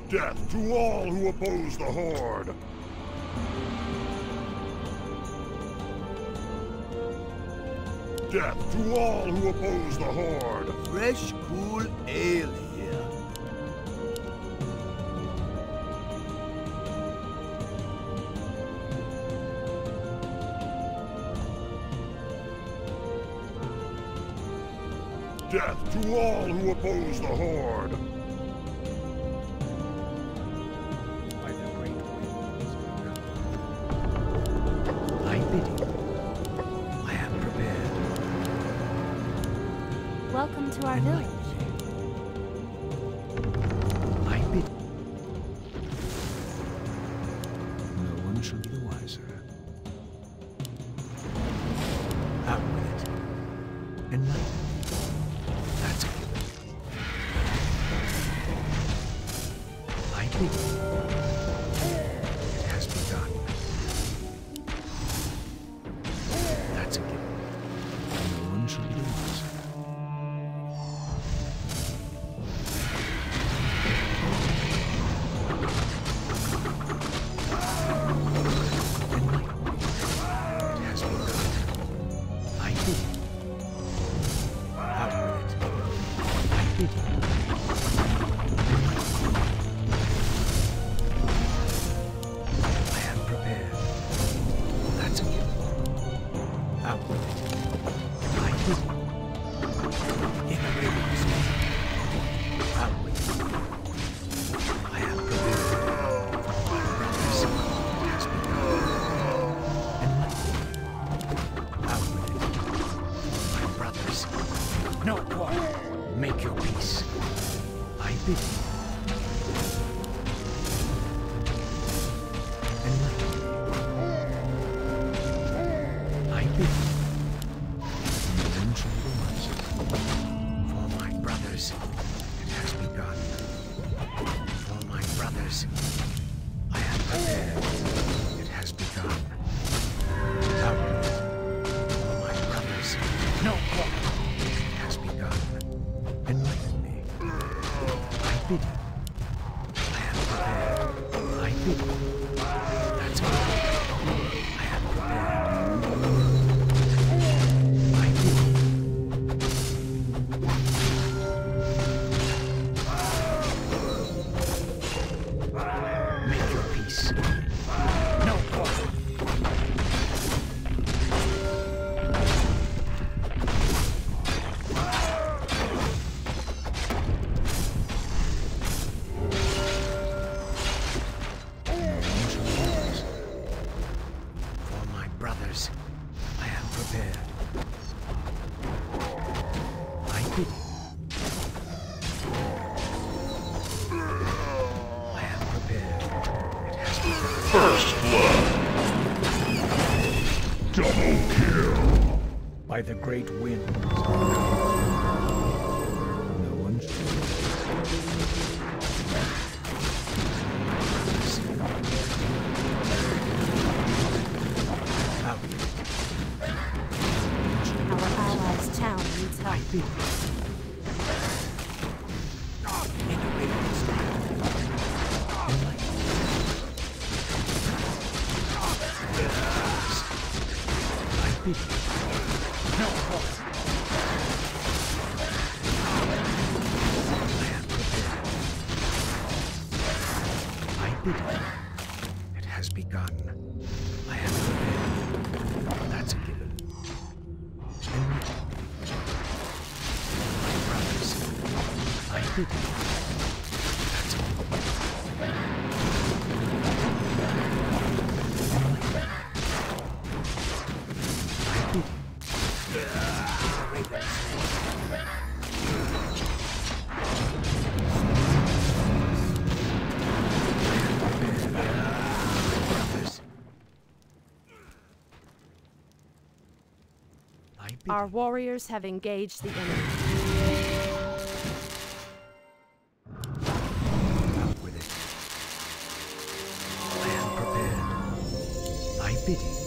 Death to all who oppose the Horde! Death to all who oppose the Horde! Fresh, cool ale here. Death to all who oppose the Horde! By the great winds, I bid you. I am prepared. Welcome to our village. I bid you. No one shall be the wiser. Out with it. Enlighten me. That's a given. I bid you. It has begun. That's a given. No one shall be the wiser. No quarrel. Make your peace. I bid you. Enlighten me. I bid you. No one shall be the wiser. For my brothers, it has begun. For my brothers, I am prepared. It has begun. Outward. For my brothers, no quarrel. Enlighten me. I bid you. I am prepared. I bid you. That's all. I am prepared. I bid you. Make your peace. No quarrel. Brothers, I am prepared. I bid you. I am prepared. It has begun. First blood! Double kill! By the great winds. No one Our allies' town needs help. I bid you. I bid you. No quarrel. I am prepared. I bid you. It has begun. I am prepared. That's a given. My brothers, I bid you. That's a given. I bid you. Our warriors have engaged the enemy. Out with it. I am prepared. I bid you.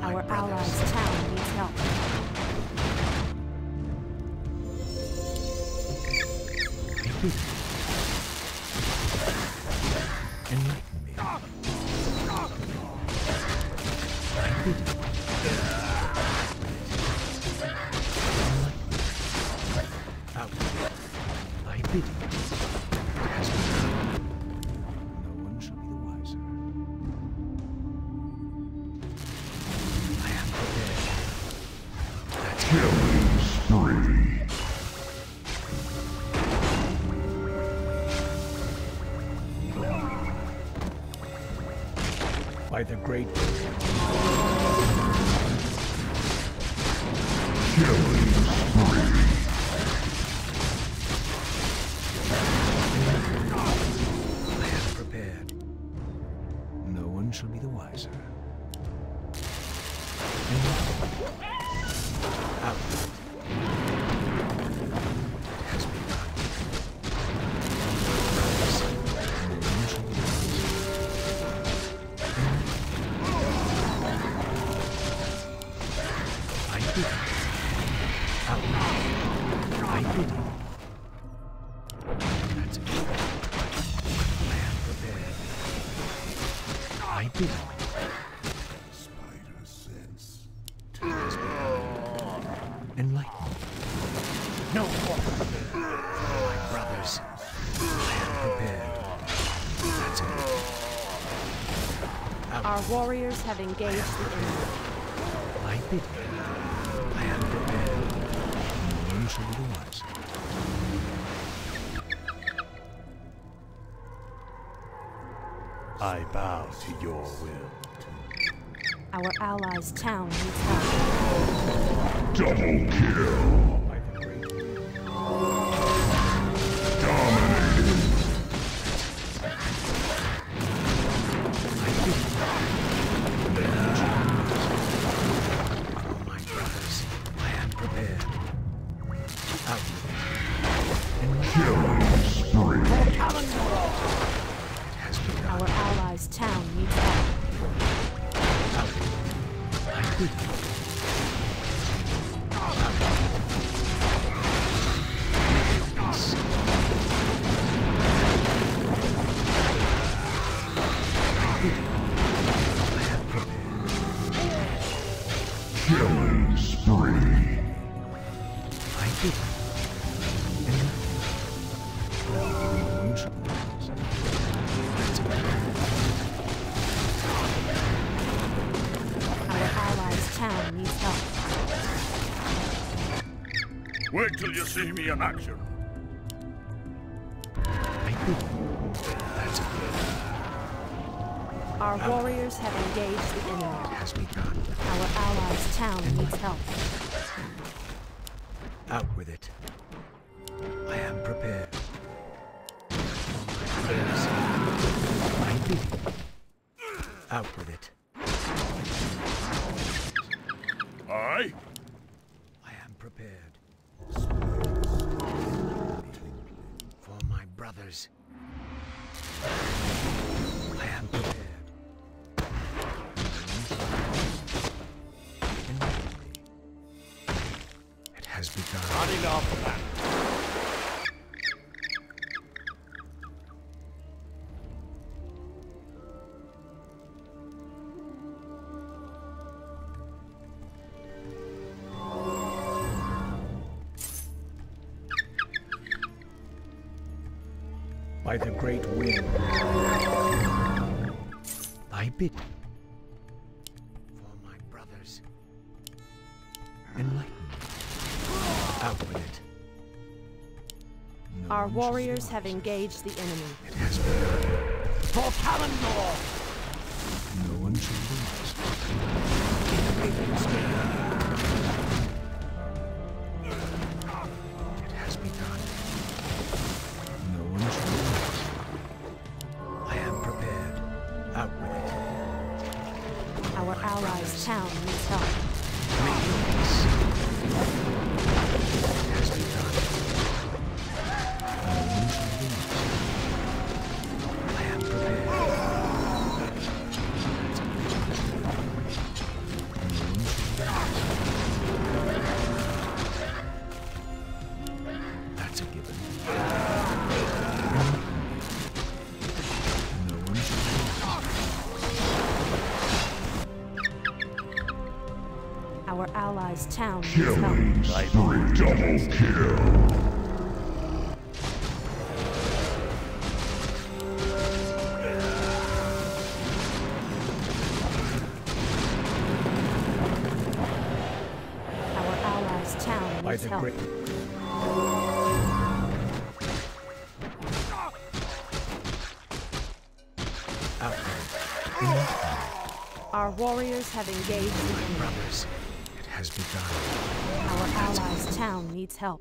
my Our brothers. allies' town needs help. Enlighten me. I bid you. Out. I bid you. It has been done. No one shall be the wiser. I am prepared. That's Killing spree. by the great Killing spree. I am prepared. No one shall be the wiser. Out. It has begun. No one shall be the wiser. I bid you. Out. I bid you. That's it. I am prepared. I bid you. Spider sense. Enlighten. No more. My brothers. I am prepared. That's it. Out. Our warriors have engaged the enemy. I bid you. I am prepared. No one shall be the wiser. I bow to your will. Our allies' town needs help. Double kill. By the great Dominating. I bid you. For my brothers, I am prepared. Out. Killing spree. It has begun. Our allies' town needs help. Out. I bid you. Out. Peace. I bid you. I am prepared. Killing spree. I bid you. No one shall pass. That's it. Our allies' town needs help. Wait till you see me in action. I bid you. That's it. Our warriors have engaged the enemy. It has begun. Our allies' town needs help. Out with it. I am prepared. I bid you. Out with it. Aye? I am prepared. For my brothers. I am prepared. It has begun. Not enough, man. By the great wind. I bid you. For my brothers. Enlighten me. Out with it. No Our one shall warriors see have us. engaged the enemy. It has begun. For Calendar! No one shall lose. It has begun. No one shall lose. I am prepared. Out with it. Our allies' town needs help. Make your peace. It has begun. No one shall lose. I am prepared. No Our allies' town needs help. Killing spree. Double kill. Our allies' town By needs the help. great. Our warriors have engaged the enemy. Brothers, it has begun. Our allies' town needs help.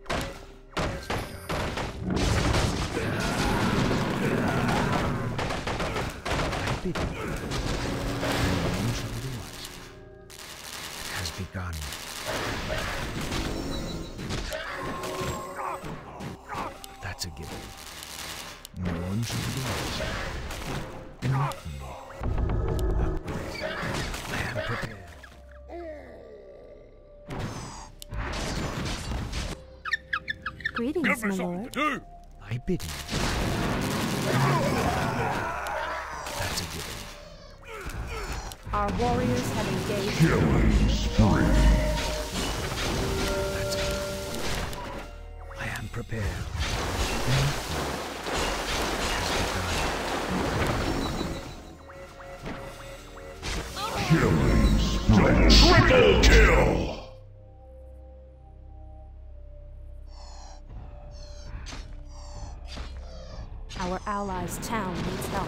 I bid you. It has begun. That's a given. No one should lose. Enlighten me. I am prepared. Greetings, Give me my something lord. to do. I bid you. That's a given. Our warriors have engaged. Killing spree. That's a given. I am prepared. Killing spree. Triple kill. Our allies' town needs help.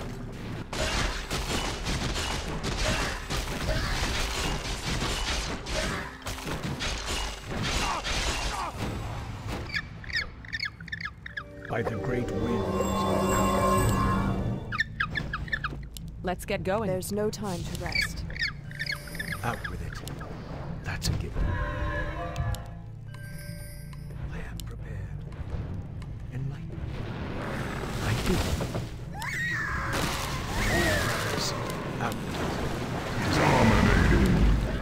By the great winds. Let's get going. There's no time to rest. Out with it. That's a given. I am prepared. Enlighten me. I do. Brothers, out with it. Dominating.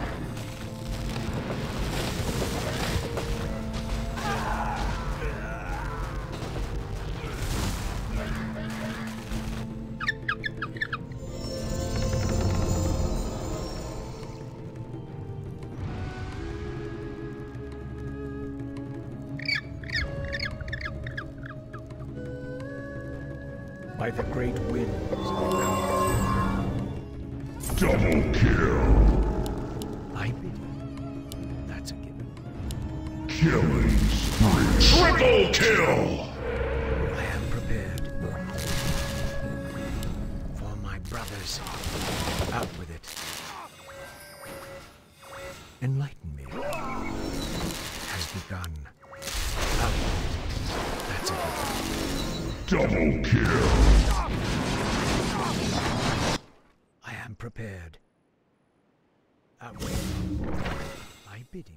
By the great winds. Double kill. I bid you. That's a given. Killing spree. Triple kill. I am prepared. For my brothers. Out with it. Enlighten me. It has begun. Out with it. That's a given. Double kill. I am prepared. Out with it. My bidding.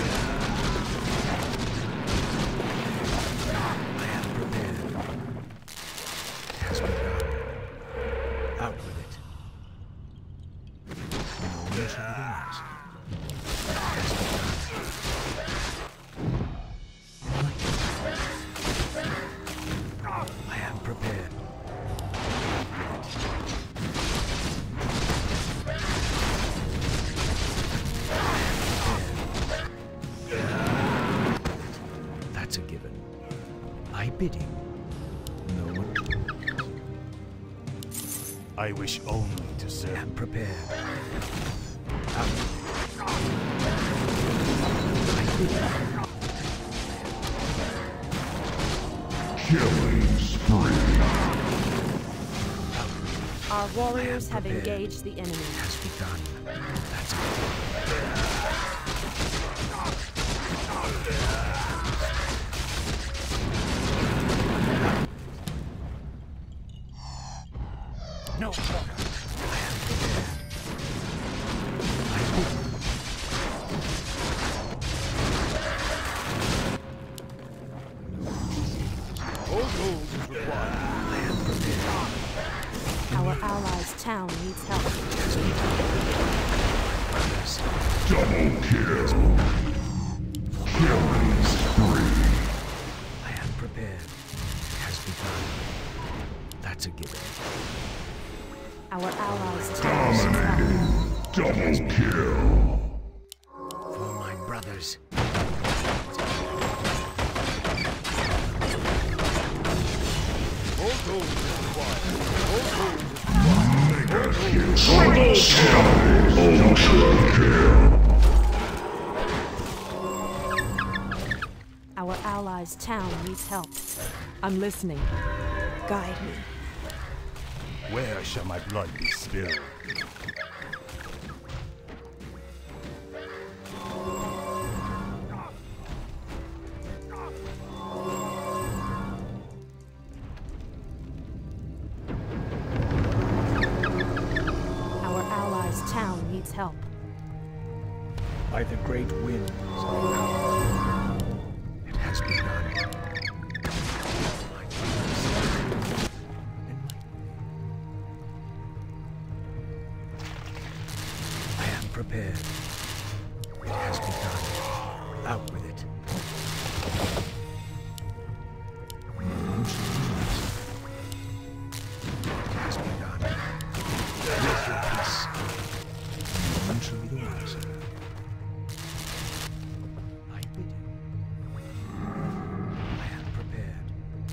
I am prepared. It has begun. Out with it. No one shall lose. It has begun. I am prepared. That's a given. I bidding. No one. I wish only to I serve. am prepared. Out. I bidding. Killing spree. Our warriors I am have prepared. engaged the enemy. Has begun. That's a No. I am prepared. I bidding. All rules is required. I am prepared. Our allies' town needs help. Brothers. Double kill. Killing spree. I am prepared. It has begun. That's a given. Our allies' town needs help. Dominating. Double kill. gold is required. All gold is required. Our allies' town needs help. I'm listening. Guide me. Where shall my blood be spilled? Our allies' town needs help. By the great winds, it has begun. I am prepared. It has begun. Out with it. It has begun. Make your peace. No one shall be the wiser. I bid you. I am prepared.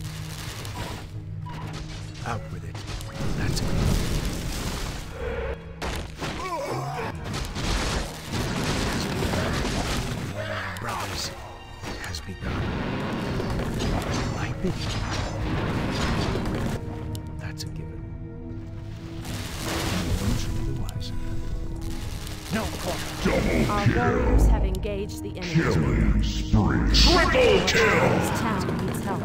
Out with it. That's it. Brothers, it has begun. I bid you. That's a given. No one shall be the wiser. No quarter. Our warriors have engaged the enemy. Killing spree. Our allies' town needs help.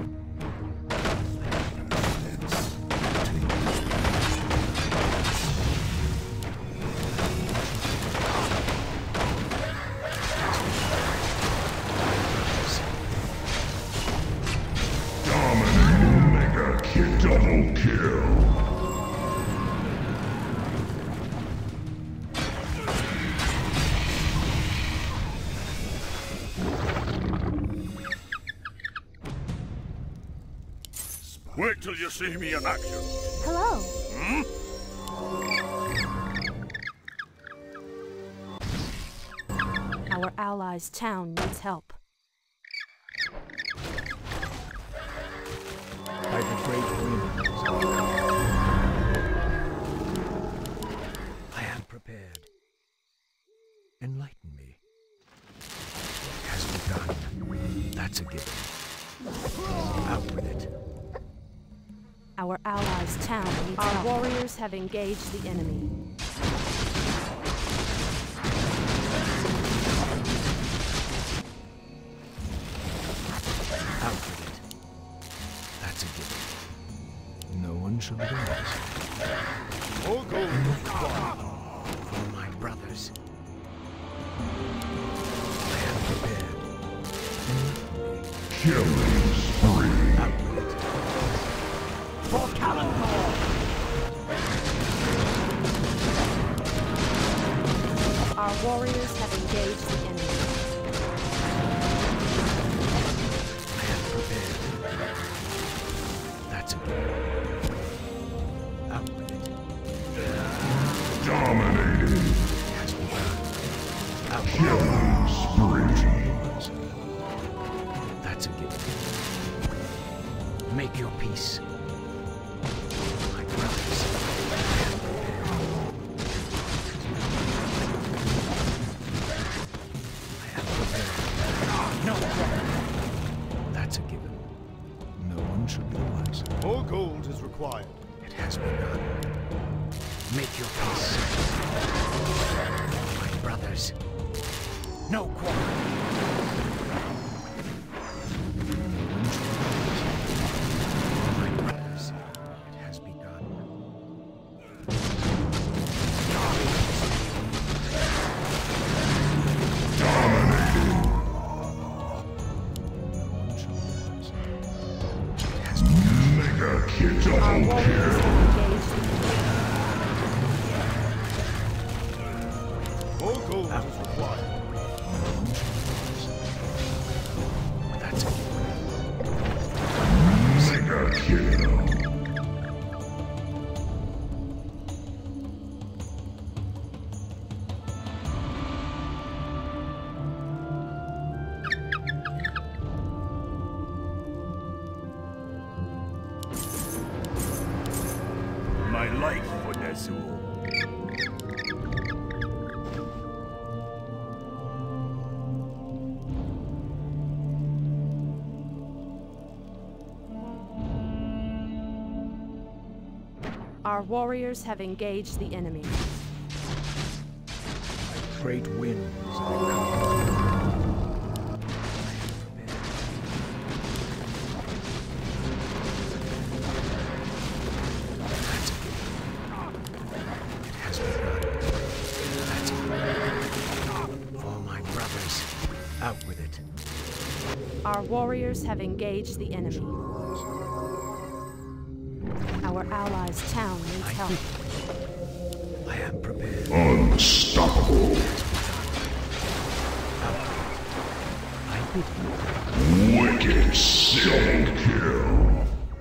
Dominating mega kill. Double kill. Wait till you see me in action. Hello. Our allies' town needs help. By the great winds, I am prepared. Enlighten me. It has begun. That's a given. Out with it. Our allies' town needs help. Our warriors have engaged the enemy. Out with it. That's a given. No one shall be the wiser. All gold is required. For my brothers. I am prepared. Killing spree. Out with it. For Kalanthor! Our warriors have engaged the enemy. I am prepared. That's a given. Out with it. Dominating. Has begun. Out with Killing spree. it. That's a given. Make your peace. My brothers. I am prepared. I am prepared. No problem. That's a given. No one should be the wiser. All gold is required. It has begun. Make your peace. My brothers. No quarrel. My brothers. It has begun. No one shall lose. It has begun. Mega kill. Our Double warriors kill. have engaged the enemy. All gold is required. That's a given. Mega kill. Zuul. Our warriors have engaged the enemy. Great winds are coming. It has begun. That's it. For my brothers, out with it. Our warriors have engaged the enemy. Our allies' town needs help. I am prepared. Unstoppable. I bid you. Wicked double kill.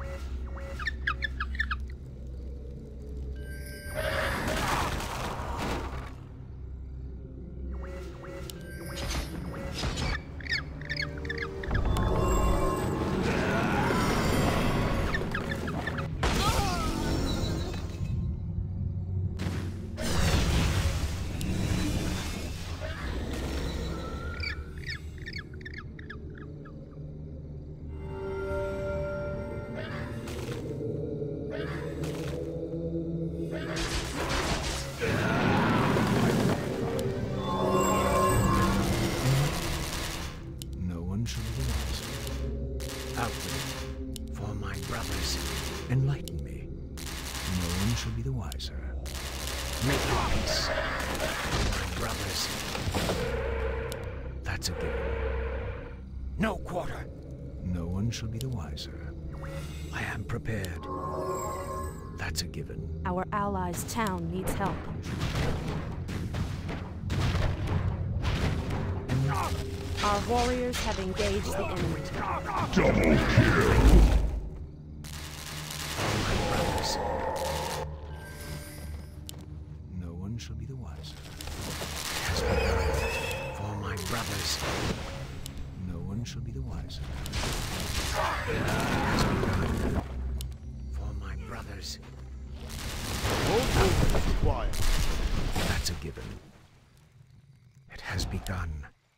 Out with it. For my brothers, enlighten me. No one shall be the wiser. Make your peace. For my brothers. That's a given. No quarter. No one shall be the wiser. I am prepared. That's a given. Our allies' town needs help. Our warriors have engaged the enemy. Double kill. My brothers. No one shall be the wiser. Has begun. For my brothers. No one shall be the wiser. Has begun. For my brothers. All gold is required. That's a given. It has begun.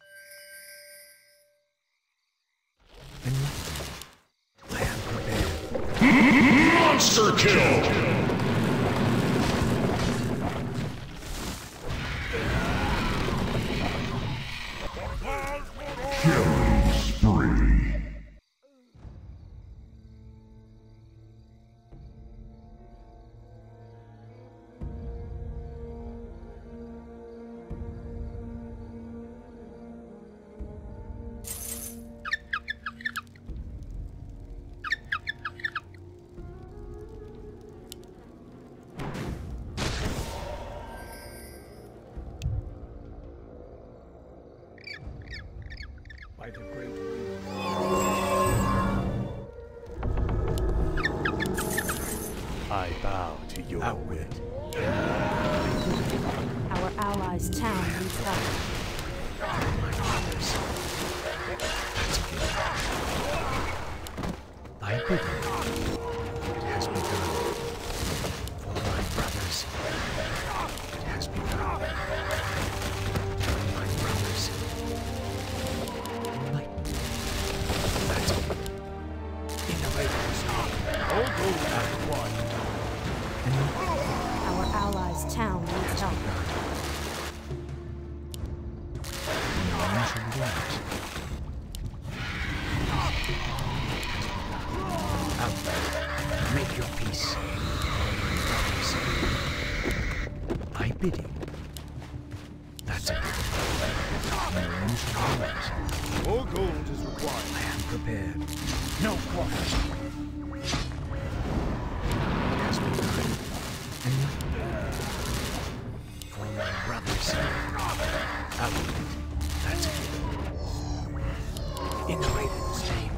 I am prepared. Monster kill. Killing spree. By the great wind. I bow to your Out will. with it. Our allies' town needs help. My brothers. That's a given. I bid you. It has begun. For my brothers. It has begun. For my brothers. Enlighten me. That's it. Innovators. All gold is required. Our allies' town needs help. No one shall be wise. Out. Make your peace. For my brothers. I bid you. That's a given. No one shall be wise. All gold is required. I am prepared. No quarters. It has begun. And for my brothers. Out with it. That's a given. In the Raven's name.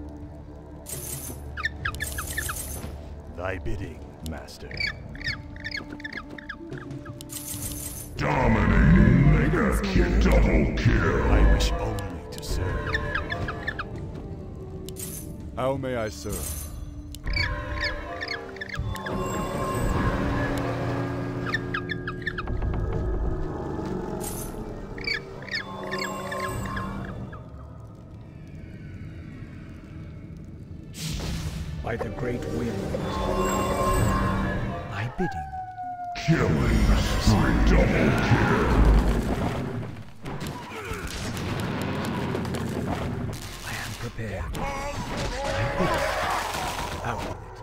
Thy bidding, master. Dominating mega kill. Double kill. I wish only to serve. How may I serve? By the great wind, my bidding. Killing spree. Double kill. I am prepared. My bidding. Out with it.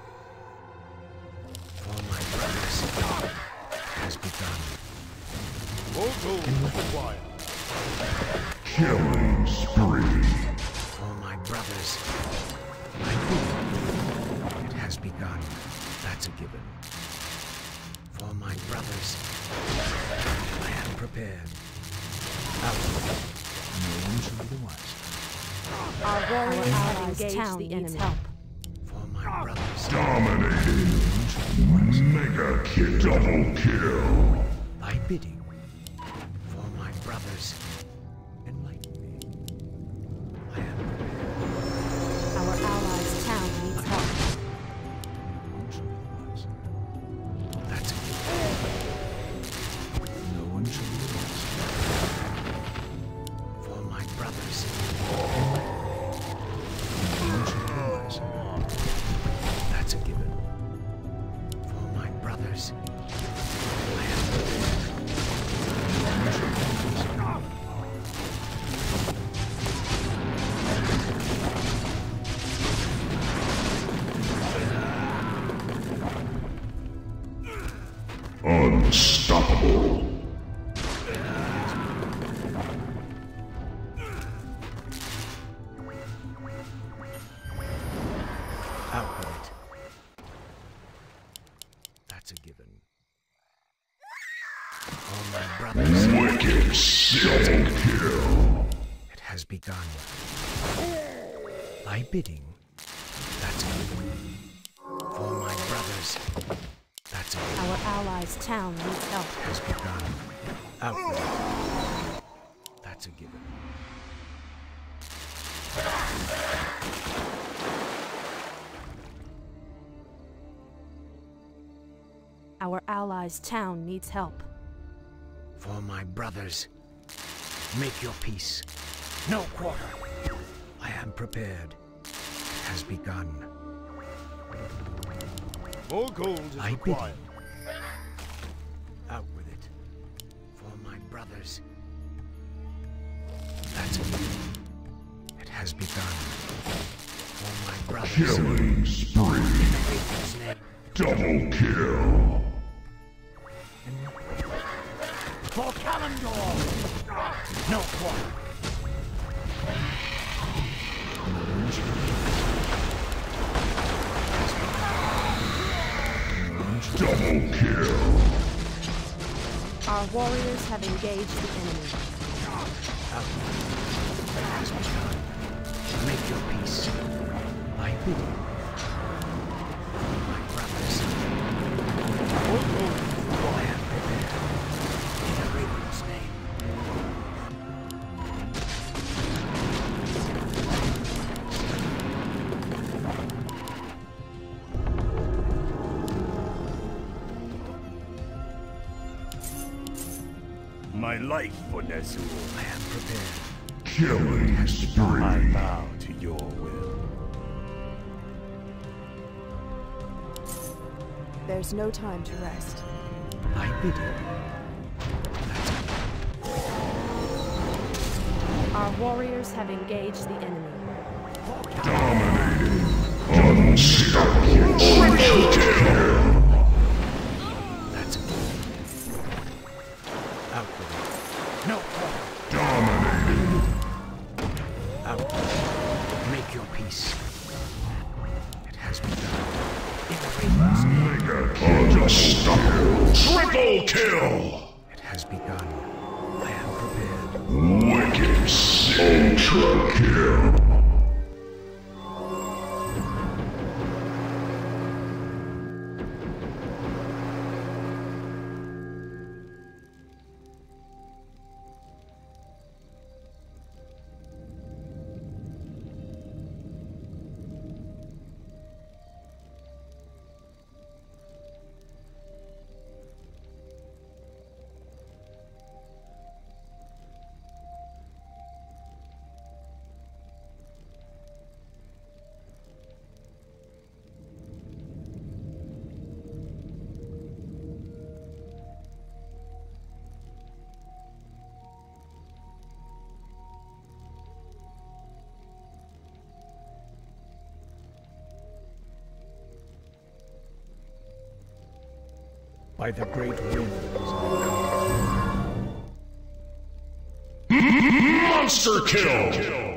For my brothers has begun. More gold required. Killing spree. For my brothers, my bidding. It has begun. That's a given. For my brothers, I am prepared. Out with it. No one shall be the wiser. Our warriors have engaged the enemy. Help. For my brothers, Dominating. Mega kill. Double kill. my bidding. For my brothers, enlighten me. I am prepared. Our allies' town needs help. No one shall be the wiser. That's a given. No one shall be the wiser. For my brothers, no one shall be the wiser. That's a given. For my brothers, I am prepared. No one shall be the wiser. Unstoppable. Out with it. That's a given. For my brothers, Wicked double kill. it has begun. My bidding. That's a given. For my brothers, that's a given. Our allies' town needs help. Has begun. Out with it. That's a given. Our allies' town needs help. For my brothers, make your peace. No quarter. I am prepared. It has begun. More gold is I bid required. Out with it. For my brothers. That's a given. It has begun. For my brothers. Killing spree. Raiden's name. Double kill. For Kalimdor! No quarter. Double kill. Our warriors have engaged the enemy. Has begun. Make your peace. I bid you. My brothers. More gold is I required. am prepared. In the Raiden's name. My life for Nezu. I am prepared. Killing I spree. bow to your will. There's no time to rest. I bid you. Our warriors have engaged the enemy. Dominating. Unstoppable. Triple kill. That's it. Out with it. No quarter. Dominating. Out. Make your peace. It has begun. In the Raiden's name. Mega kill. Unstoppable. Triple kill. It has begun. I am prepared. Wicked ultra kill. By the great winds. Monster kill!